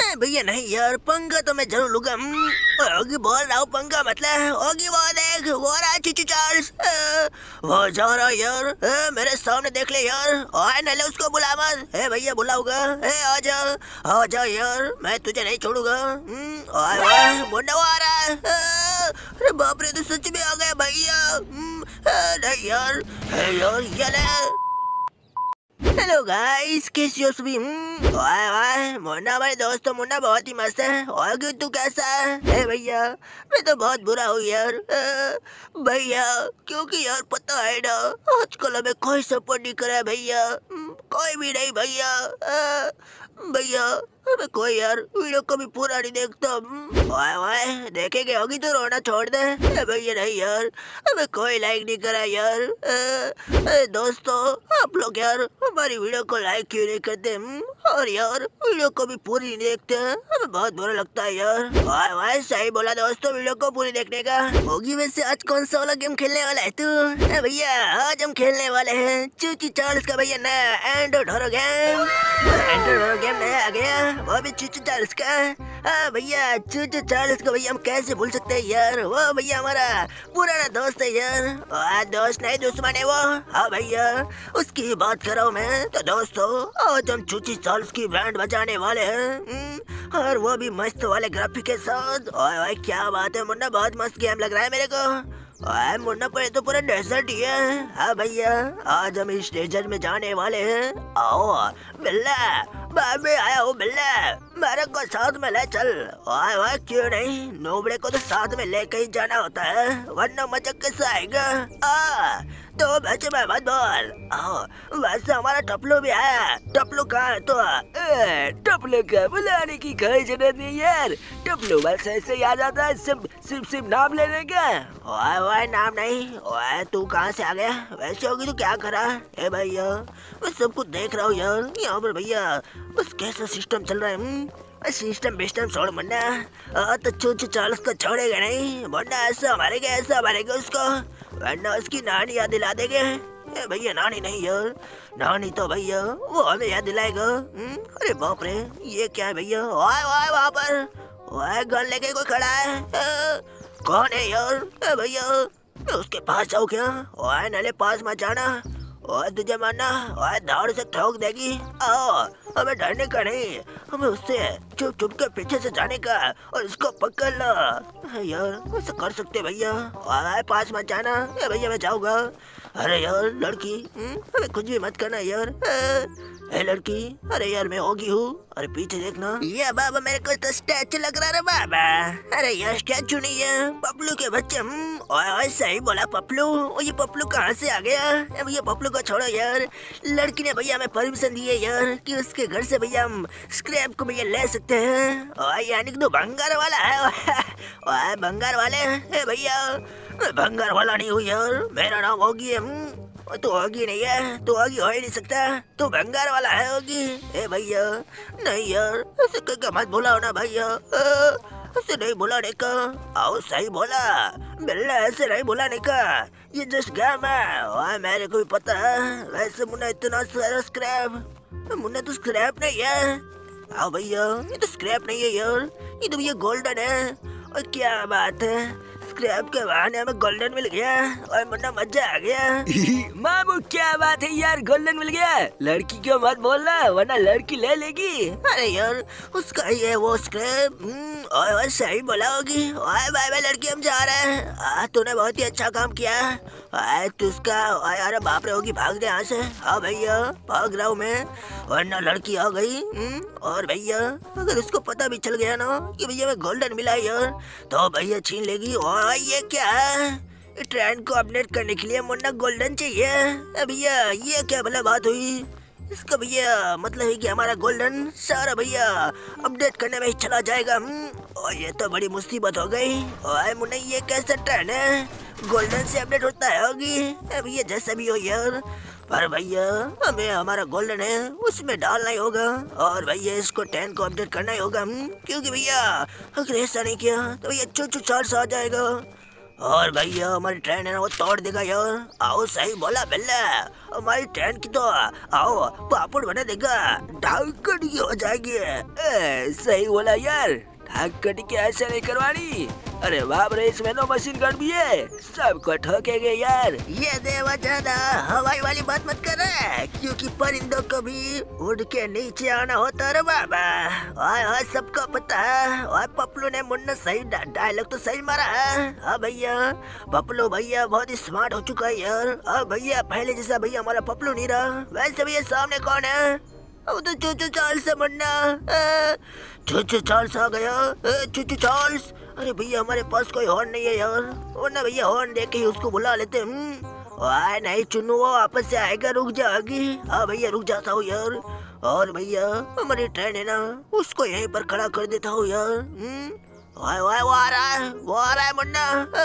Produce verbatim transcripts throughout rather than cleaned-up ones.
भैया नहीं यार, पंगा तो मैं जरूर लूंगा। होगी बोल रहा हूँ पंगा मतलब होगी। वो देख वो रहा चीचू चार्ल्स, वो जा रहा यार। ए, मेरे सामने देख ले यार। आए नले उसको बुला मत। ए भैया बुलाऊंगा। ए आ जा आ जा यार, मैं तुझे नहीं छोड़ूंगा। आए वाह मुन्ना आ रहा है। अरे बाप रे, तो सच में आ गया भैया। नहीं यार, है यार ये ले। हेलो गाइस, कैसी हो सभी? वाह वाह मुन्ना हमारे दोस्त तो मुन्ना बहुत ही मस्त है। और क्यों तू कैसा है भैया? मैं तो बहुत बुरा हूँ यार भैया, क्योंकि यार पता है ना आजकल हमें कोई सपोर्ट नहीं करे भैया, कोई भी नहीं भैया। भैया हमें कोई यार वीडियो को भी पूरा नहीं देखता। वाह वाह देखेंगे होगी तो रोना छोड़ दे भैया। नहीं यार हमें कोई लाइक नहीं करा यार। आ, आ, दोस्तों आप लोग यार हमारी वीडियो को लाइक क्यों नहीं करते? और यार वीडियो को भी पूरी नहीं देखते, हमें बहुत बुरा लगता है यार। वाह वाह सही बोला दोस्तों, वीडियो को पूरी देखने का। होगी वैसे आज कौन सा वाला गेम खेलने वाला है तू? भैया आज हम खेलने वाले हैं चूची चार्ल्स का भैया नया android horror game. Android horror game नया आ गया, वो भी चूचू चार्ल्स का। हाँ भैया चूचू चार्ल्स को भैया हम कैसे भूल सकते हैं यार, वो भैया हमारा पुराना दोस्त है यार। आ, दोस्त नहीं दुश्मन है वो। हाँ भैया उसकी बात कर रहा हूँ मैं। तो दोस्तों आज हम चूची चार्ल्स की बैंड बजाने वाले हैं, और वो भी मस्त वाले ग्राफिक के साथ। ओए क्या बात है मुन्ना, बहुत मस्त गेम लग रहा है मेरे को। ओए मुन्ना पर तो पूरा डेजर्ट ही है। हाँ भैया आज हम इस डेजर्ट में जाने वाले हैं। आओ बिल्ला, बाद में आया हूँ बिल्ला, मेरे को साथ में ले चल। वाह वाह क्यों नहीं, नोबड़े को तो साथ में लेके ही जाना होता है, वरना मजा कैसे आएगा। आ तो बच्चे में मत बोल। वैसे हमारा टपलू भी है। टपलू कहाँ है? तो टपलू का बुलाने की कोई जरूरत नहीं यार, टपलू बस ऐसे ही आ जाता है, सिर्फ सिर्फ सिर्फ नाम लेने का। वाह वाह नाम नहीं। वाह तू कहाँ से आ गया? वैसे होगी तो क्या करा? ए भैया मैं सब कुछ देख रहा हूँ यार यहाँ पर भैया, बस कैसा सिस्टम चल रहा है। सिस्टम बिस्टम छोड़ मुन्ना, तो चूचू चार्ल्स को छोड़ेगा नहीं मुन्ना। ऐसा मारेगा ऐसा मारेगा उसको, वरना उसकी नानी याद दिला देंगे। भैया नानी नहीं यार, नानी तो भैया वो हमें याद दिलाएगा। अरे बाप रे ये क्या है भैया? वाह वाह वहाँ पर वाह गन लेके कोई खड़ा है। आ, कौन है यार? भैया उसके पास जाओ क्या? वाह नले पास मत जाना, और तुझे मारना और धाड़ से ठोक देगी। आओ हमें डरने का नहीं, हमें उससे चुप चुप के पीछे से जाने का और उसको पकड़ लो। यार ऐसा कर सकते भैया, और पास मत जाना भैया, मैं जाऊंगा। अरे यार लड़की हमें कुछ भी मत करना यार। ए लड़की, अरे यार मैं होगी हूँ। अरे पीछे देखना, ये बाबा मेरे को तो स्टैचू लग रहा है बाबा। अरे यार स्टैचू नहीं है, पपलू के बच्चे। ओए सही बोला पपलू। ये पपलू कहाँ से आ गया? भैया पपलू को छोड़ो यार, लड़की ने भैया हमें परमिशन दी है यार कि उसके घर से भैया हम स्क्रैप को भैया ले सकते हैं। और यानी कि तो भंगार वाला है। ओए भंगार वाले भैया, भंगार वाला नहीं हूँ यार, मेरा नाम होगी है। तो होगी नहीं है, तो होगी हो ही नहीं सकता, तो भंगार वाला है होगी। ए भैया नहीं यार ऐसे क्या मत बोला हो ना भैया, ऐसे नहीं बुलाने का। आओ सही बोला बिल्ला, ऐसे नहीं बुलाने का, ये जस्ट गेम है। और मेरे को भी पता है। वैसे मुन्ना इतना सारा स्क्रैप, मुन्ना तो स्क्रैप नहीं है। आओ भैया ये तो स्क्रैप नहीं है यार, ये तो भैया गोल्डन है। और क्या बात है, स्क्रैप के बहाने हमें गोल्डन मिल गया और मुन्ना मजा आ गया। मामू क्या बात है यार, गोल्डन मिल गया। लड़की क्यों मत बोलना, वरना लड़की ले लेगी। अरे यार उसका ही है वो स्क्रैप। और सही बोला होगी। बाय बाय लड़की हम जा रहे हैं। तूने बहुत ही अच्छा काम किया। तू उसका अरे बाप रे होगी, भाग दे यहाँ से। हाँ भैया भाग रहा हूँ मैं, वरना लड़की आ गई। और भैया अगर उसको पता भी चल गया ना कि भैया मैं गोल्डन मिला यार, तो भैया छीन लेगी। और ये क्या है, ट्रेंड को अपडेट करने के लिए मुन्ना गोल्डन चाहिए। भैया ये क्या भला बात हुई? इसका भैया मतलब है कि हमारा गोल्डन सारा भैया अपडेट करने में ही चला जाएगा। और ये तो बड़ी मुसीबत हो गई। और मुन्ना ये कैसा ट्रेंड है, गोल्डन से अपडेट होता है होगी? भैया जैसा भी हो यार, पर भैया हमें हमारा गोल्डन है उसमें डालना ही होगा। और भैया इसको टेन को अपडेट करना ही होगा, क्योंकि भैया अगर ऐसा नहीं किया तो भैया चूचू चार्ल्स आ जाएगा। और भैया हमारी ट्रेन है ना वो तोड़ देगा यार। आओ सही बोला बेल्ला, हमारी ट्रेन की तो आओ पापड़ बना देगा, ढाकन की हो जाएगी। ए, सही बोला यार, ढाकन की ऐसे नहीं करवानी। अरे बाप रे, इसमें तो मशीन गन भी है, सबको ठोकेंगे यार। ये देवा ज्यादा हवाई वाली बात मत कर रहा, क्योंकि परिंदों को भी उड़ के नीचे आना होता रे बाबा। ओए ओए सबको पता है। और पपलू ने मुन्ना सही डायलॉग तो सही मारा है। हाँ भैया, पपलू भैया बहुत ही स्मार्ट हो चुका है यार। हाँ भैया, पहले जैसा भैया हमारा पपलू नहीं रहा। वैसे भैया सामने कौन है? अब तो चूचू चार्ल्स से मुन्ना, चूचू चार्ल्स आ गया। चूचू चार्ल्स, अरे भैया हमारे पास कोई हॉर्न नहीं है यार, वरना भैया हॉर्न देके ही उसको बुला लेते। आए नहीं चुन्नू, वो आपस से आएगा, रुक जाएगी। हाँ भैया रुक जाता हूँ यार। और भैया हमारी ट्रेन है ना, उसको यहीं पर खड़ा कर देता हूँ यार। वाह वाह, वो आ रहा है, वो आ रहा है मुन्ना।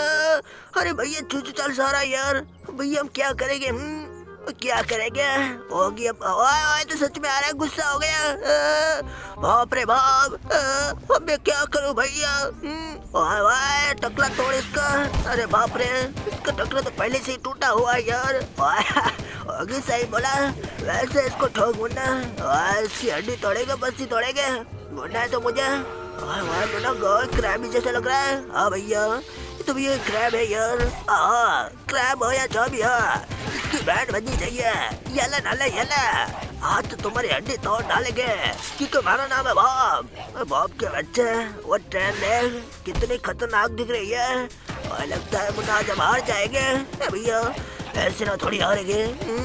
अरे भैया चूचू चार्ल्स आ रहा है यार। भैया हम क्या करेंगे? क्या करेंगे? होगी अब। ओए तो सच में आ रहा है, गुस्सा हो गया। बाप रे बाप, अब मैं क्या करूं भैया? ओए ओए, टकला तोड़ इसका। अरे बाप रे, इसका टकला तो पहले से ही टूटा हुआ है यार। होगी सही बोला, वैसे इसको ठोक मुन्ना। इसकी हड्डी तोड़ेगा, बस्ती तोड़ेगा मुन्ना है तो मुझे। मुन्ना गॉड क्रैब जैसा लग रहा है। हाँ भैया, तो भैया क्रैब है यार। हाँ क्रैब हो या जो भी हो, इसकी बैंड बजनी चाहिए। यला नाला यला, आज तो तुम्हारी हड्डी तोड़ डालेंगे, क्योंकि हमारा नाम है बॉब। बॉब के बच्चे, वो ट्रेन देख कितनी खतरनाक दिख रही है। और लगता है मुन्ना जब हार जाएंगे। भैया ऐसे ना थोड़ी हारेंगे।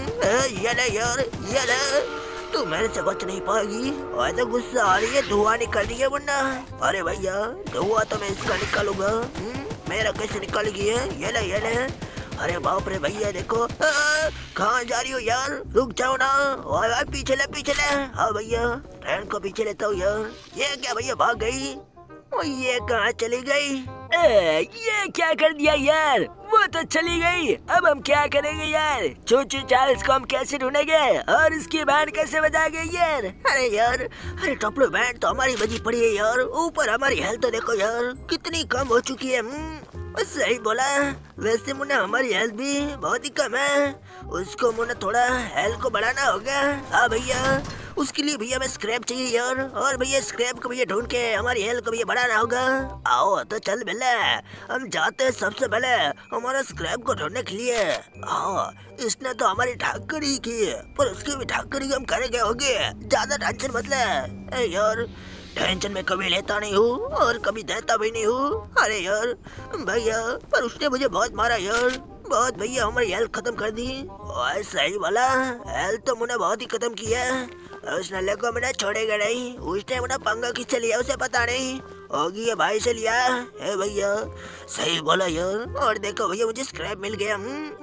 ये ले यार, ये ले, तू मेरे से बच नहीं पाएगी। और तो गुस्सा आ रही है, धुआं निकल रही है मुन्ना। अरे भैया धुआं तो मैं इसका निकालूंगा, मेरा कैसे निकालेगी है? ये ले ये ले। अरे बाप रे भैया देखो, कहाँ जा रही हो यार? रुक जाओ ना। और पीछे ले पीछे ले। हाँ भैया ट्रेन को पीछे लेता हूँ यार। ये क्या भैया भाग गई? और ये कहाँ चली गई? ए, ये क्या कर दिया यार? वो तो चली गई, अब हम क्या करेंगे यार? चूचू चार्ल्स को हम कैसे ढूंढेंगे और इसकी बैंड कैसे बजाएंगे यार? अरे यार, अरे टपलू बैंड तो हमारी बजी पड़ी है यार। ऊपर हमारी हेल्थ तो देखो यार कितनी कम हो चुकी है। सही बोला, वैसे मुन्ना हमारी हेल्थ भी बहुत ही कम है, उसको मुन्ना थोड़ा हेल्थ को बढ़ाना होगा। हाँ भैया, उसके लिए भैया मैं स्क्रैप चाहिए यार। और भैया स्क्रैप को भैया ढूंढ के हमारी हेल्थ को भैया बढ़ाना होगा। आओ तो चल बेला, हम जाते हैं सबसे पहले हमारा स्क्रैप को ढूंढने के लिए। हाँ, इसने तो हमारी ठाकरी की, पर उसकी भी ठाकरी हम करेंगे होगे। ज्यादा टेंशन मत ले यार, टेंशन में कभी लेता नहीं हूँ और कभी देता भी नहीं हूँ। अरे यार भैया, पर उसने मुझे बहुत मारा यार, बहुत भैया हमारी हेल्थ खत्म कर दी। और सही वाला, हेल्थ तो मुझे बहुत ही खत्म की है। उस नल्ले को मैंने छोड़ेगा नहीं, उसने मुझे पंगा किससे लिया उसे पता नहीं, होगी ये भाई से लिया है भैया। सही बोला यार। और देखो भैया मुझे स्क्रैप मिल गया।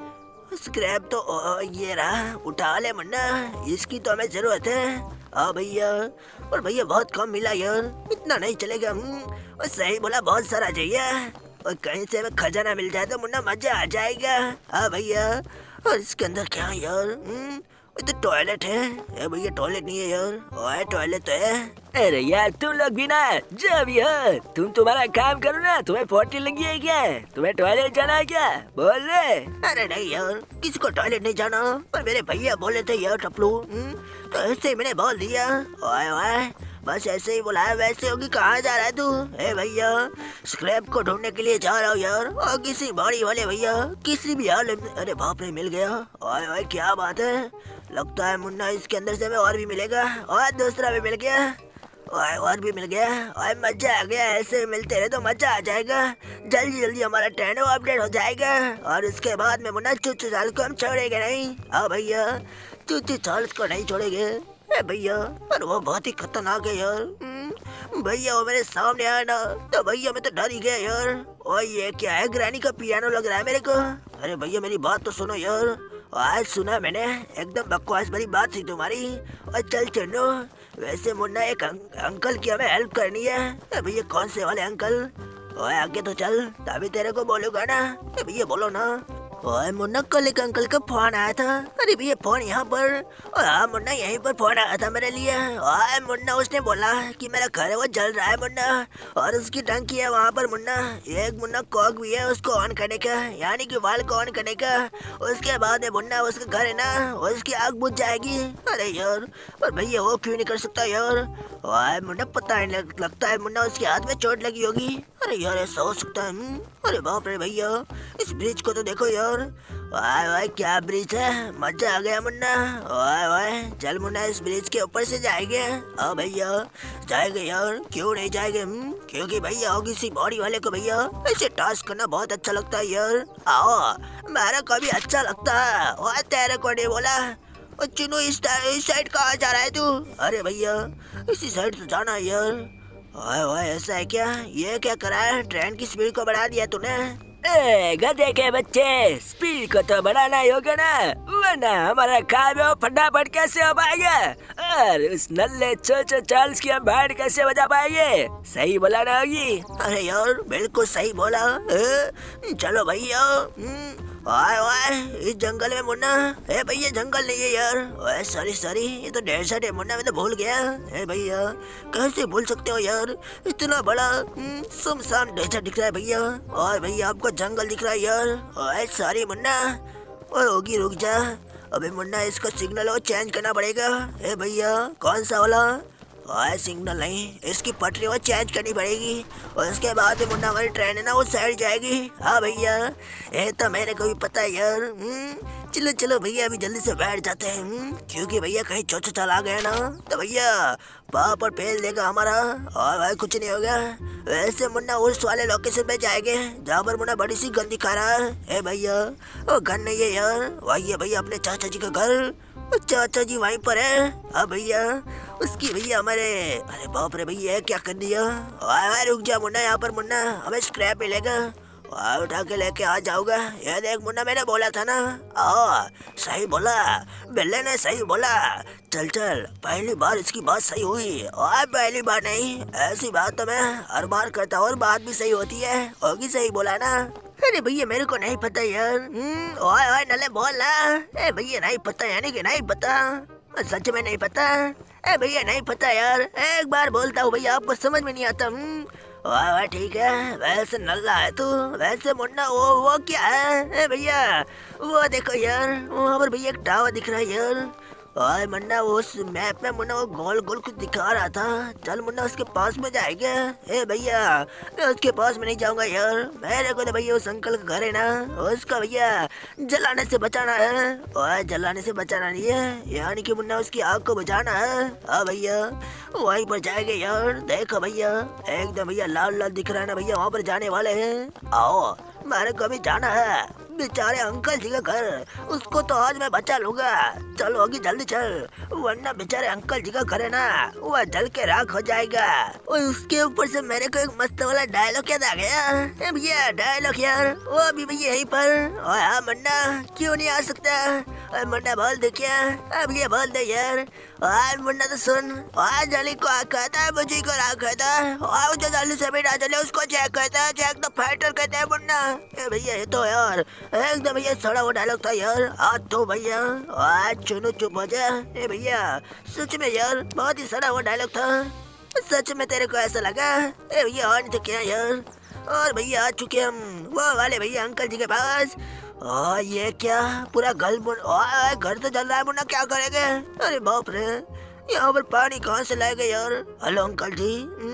स्क्रैप तो ओ, ये रहा, उठा ले मुन्ना, इसकी तो हमें जरूरत है। हाँ भैया, और भैया बहुत कम मिला यार, इतना नहीं चलेगा। और सही बोला, बहुत सारा चाहिए, और कहीं से हमें खजाना मिल जाए तो मुन्ना मजा आ जाएगा। हाँ भैया, और इसके अंदर क्या है यार? तो टॉयलेट है भैया, टॉयलेट नहीं है यार। ओए टॉयलेट तो है। अरे यार तुम लोग भी ना जो भी हो, तुम तुम्हारा काम करो ना, तुम्हें पोटी लगी है क्या? तुम्हें टॉयलेट जाना है क्या? बोल रहे? अरे नहीं यार, किसी को टॉयलेट नहीं जाना, पर मेरे भैया बोले थे यार टपलू, तो ऐसे ही मैंने बोल दिया। ओए ओए, बस ऐसे ही बुलाया, वैसे होगी। कहाँ जा रहा है तू? ए भैया, स्क्रैप को ढूंढने के लिए जा रहा हूँ यार, और किसी बॉडी वाले भैया किसी भी हाल। अरे बाप रे, मिल गया। ओए ओए क्या बात है, लगता है मुन्ना इसके अंदर से हमें और भी मिलेगा। और दूसरा भी मिल गया, और और भी मिल गया। और मजा आ गया, ऐसे मिलते रहे तो मजा आ जाएगा। जल्दी जल्दी हमारा ट्रेन अपडेट हो जाएगा, और उसके बाद में मुन्ना चूचू चार्ल्स को हम छोड़ेंगे नहीं। हाँ भैया, चूचू चार्ल्स को नहीं छोड़ेंगे भैया, पर वो बहुत ही खतरनाक है यार। भैया वो मेरे सामने आया ना, तो भैया मैं तो डर ही गया यार। और ये क्या है? ग्रैनी का पियानो लग रहा है मेरे को। अरे भैया मेरी बात तो सुनो यार। आज सुना मैंने, एकदम बकवास भरी बात थी तुम्हारी। और चल चलो, वैसे मुन्ना एक अं, अंकल की हमें हेल्प करनी है। भैया कौन से वाले अंकल? ओए आगे तो चल, तभी तेरे को बोलूंगा ना। भैया बोलो ना। ओए मुन्ना, कल एक अंकल का फोन आया था। अरे भैया फोन यहाँ पर। और हाँ मुन्ना, यहीं पर फोन आया था मेरे लिए। ओए मुन्ना, उसने बोला कि मेरा घर है वो जल रहा है मुन्ना, और उसकी टंकी है वहाँ पर मुन्ना। एक मुन्ना कॉक भी है उसको ऑन करने का, यानी कि वाल को ऑन करने का। उसके बाद में मुन्ना उसका घर है ना, उसकी आग बुझ जाएगी। अरे यार, पर भैया वो क्यों नहीं कर सकता यार? ओए मुन्ना, पता नहीं लग, लगता है मुन्ना उसके हाथ में चोट लगी होगी। अरे यार, ऐसा हो सकता है। हम्म? अरे बाप रे भैया, इस ब्रिज को तो देखो यार। वाह वाह, क्या ब्रिज है, मजा आ गया मुन्ना। वाह वाह, चल मुन्ना, इस ब्रिज के ऊपर से जाएंगे। हाँ भैया जाएंगे यार, क्यों नहीं जाएंगे? हम क्योंकि भैया होगी सी बॉडी वाले को भैया ऐसे टास्क करना बहुत अच्छा लगता है यार। आओ, मेरा कभी अच्छा लगता है। और तेरे को नहीं बोला? चुनो, इस साइड कहाँ जा रहा है तू? अरे भैया इसी साइड तो जाना है यार। ओए ओए, ऐसा है क्या? ये क्या करा है? ट्रेन की स्पीड को बढ़ा दिया तूने। ए गधे के बच्चे, स्पीड को तो बढ़ाना ही होगा ना, वरना हमारा काम है फटाफट कैसे हो पाएगा, और उस नल्ले चोचो चार्ल्स की हम बैंड कैसे बजा पाएंगे? सही बोला ना होगी? अरे यार बिल्कुल सही बोला। ए, चलो भैया। ओए ओए, इस जंगल में मुन्ना। ए भैया, जंगल नहीं है यार। ओए सॉरी सॉरी, ये तो डेजर्ट है मुन्ना, मैं तो भूल गया। ए भैया, कैसे भूल सकते हो यार? इतना बड़ा सुनसान डेजर्ट दिख रहा है भैया। और भैया आपको जंगल दिख रहा है यार। ओए सॉरी मुन्ना। ओए होगी, रुक जा। अबे मुन्ना, इसका सिग्नल वो चेंज करना पड़ेगा। ए भैया, कौन सा वाला? ओए सिग्नल नहीं, इसकी पटरी वो चेंज करनी पड़ेगी, और उसके बाद मुन्ना हमारी ट्रेन है ना, वो साइड जाएगी। हाँ भैया, ये तो मेरे को भी पता है यार। चलो चलो भैया, अभी जल्दी से बैठ जाते हैं, क्योंकि भैया कहीं चोचो चला गया ना तो भैया पाप और पेल देगा हमारा, और भाई कुछ नहीं होगा। वैसे मुन्ना उस वाले लोकेशन पे जाएंगे जहाँ पर मुन्ना बड़ी सी गन दिखा रहा है। भैया वो गन नहीं है यार, वही है भैया अपने चाचा जी का घर। चाचा जी वहीं पर है। हाँ भैया, उसकी भैया हमारे। अरे बाप रे भैया, क्या कर दिया? रुक जा मुन्ना, यहाँ पर मुन्ना हमें स्क्रैप मिलेगा, उठा के लेके आ जाऊंगा। ये देख मुन्ना, मैंने बोला था ना। आ, सही बोला, बिल्ले ने सही बोला। चल चल, पहली बार इसकी बात सही हुई। और पहली बार नहीं, ऐसी बात तो मैं हर बार करता हूँ और बात भी सही होती है। होगी, सही बोला ना? अरे भैया मेरे को नहीं पता यार। ओए ओए नले बोल ना। ए भैया नहीं पता, यानी कि नहीं पता? सच में नहीं पता? ए भैया नहीं पता यार, एक बार बोलता हूँ भैया, आपको समझ में नहीं आता। वाह वाह, ठीक है। वैसे नल्ला है तू। वैसे मुन्ना वो वो क्या है? ए भैया वो देखो यार, वहाँ पर भैया एक टावर दिख रहा है यार। और मुन्ना वो उस मैप में मुन्ना वो गोल गोल कुछ दिखा रहा था। चल मुन्ना उसके पास में जाएगा। ए भैया, मैं उसके पास में नहीं जाऊंगा यार। मेरे को तो भैया उस अंकल का घर है ना, उसका भैया जलाने से बचाना है। और जलाने से बचाना नहीं है, यानी कि मुन्ना उसकी आग को बुझाना है। हाँ भैया, वहीं पर जाएंगे यार। देखो भैया, एकदम भैया लाल लाल दिख रहा है ना भैया, वहाँ पर जाने वाले हैं। आओ, मेरे को भी जाना है बेचारे अंकल जी का घर, उसको तो आज मैं बचा लूंगा। चलो होगी, जल्दी चल, वरना बेचारे अंकल जी का घर है ना, वह जल के राख हो जाएगा। और उसके ऊपर से मेरे को एक मस्त वाला डायलॉग याद आ गया। भैया डायलॉग यार, वो भी भैया यहीं पर। और हाँ मुन्ना, क्यों नहीं आ सकता? मुन्ना बोल दे क्या? अब ये बोल दे यार। और मुन्ना तो सुन, और जली को आग कहता है, मुझे को राख कहता है, और जो जल्दी से भी ना जले उसको जैक कहता है, जैक तो फाइटर कहता है मुन्ना। ए भैया ये तो यार एकदम भैया सड़ा हुआ डायलॉग था यार। आज तो भैया आज चुनो चुप हो जा। ए भैया सच में यार बहुत ही सड़ा हुआ डायलॉग था। सच में तेरे को ऐसा लगा? ए भैया और नहीं तो क्या यार। और भैया आ चुके हम वो वाले भैया अंकल जी के पास। और ये क्या पूरा घर घर तो जल रहा है मुन्ना, क्या करेंगे? अरे बाप रे, यहाँ पर पानी कहाँ से लाएंगे यार? हेलो अंकल जी,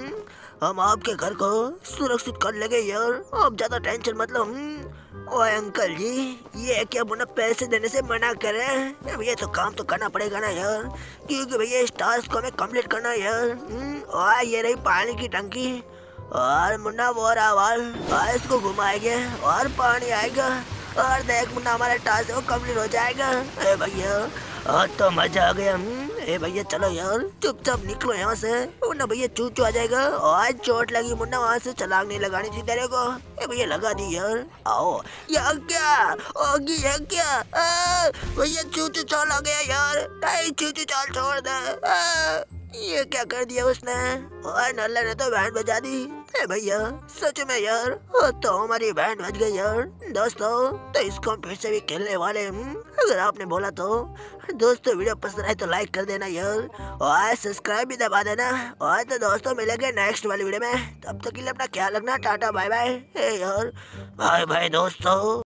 हम आपके घर को सुरक्षित कर लेंगे यार, आप ज्यादा टेंशन मत लो। ओए अंकल जी, ये क्या मुन्ना पैसे देने से मना करे? भैया तो काम तो करना पड़ेगा ना यार, क्योंकि भैया इस टास्क को हमें कंप्लीट करना है यार। और ये रही पानी की टंकी, और मुन्ना वो रावल, इसको घुमाएंगे और पानी आएगा, और देख मुन्ना हमारा टास्क वो कंप्लीट हो जाएगा। ए भैया आज तो मजा आ गया। ए भैया चलो यार, चुपचाप निकलो यहाँ से, वरना भैया चूचू आ जाएगा। आज चोट लगी मुन्ना, वहाँ से छलांग नहीं लगानी थी तेरे को। ए भैया लगा दी यार। आओ, यहाँ क्या होगी? यहाँ क्या भैया चूचू चाल आ गया यार। चूचू चाल छोड़ दे। ये क्या कर दिया उसने। और नल्ला ने तो बैंड बजा दी। ए भैया सच में यार, ओ तो हमारी बैंड बज गई यार। दोस्तों तो इसको हम फिर से भी खेलने वाले हैं, अगर आपने बोला तो। दोस्तों वीडियो पसंद आए तो लाइक कर देना यार, और सब्सक्राइब भी दबा देना। और तो दोस्तों मिलेंगे नेक्स्ट वाली वीडियो में, तब तक के लिए अपना ख्याल रखना। Tata bye bye. ए यार बाय बाय दोस्तों।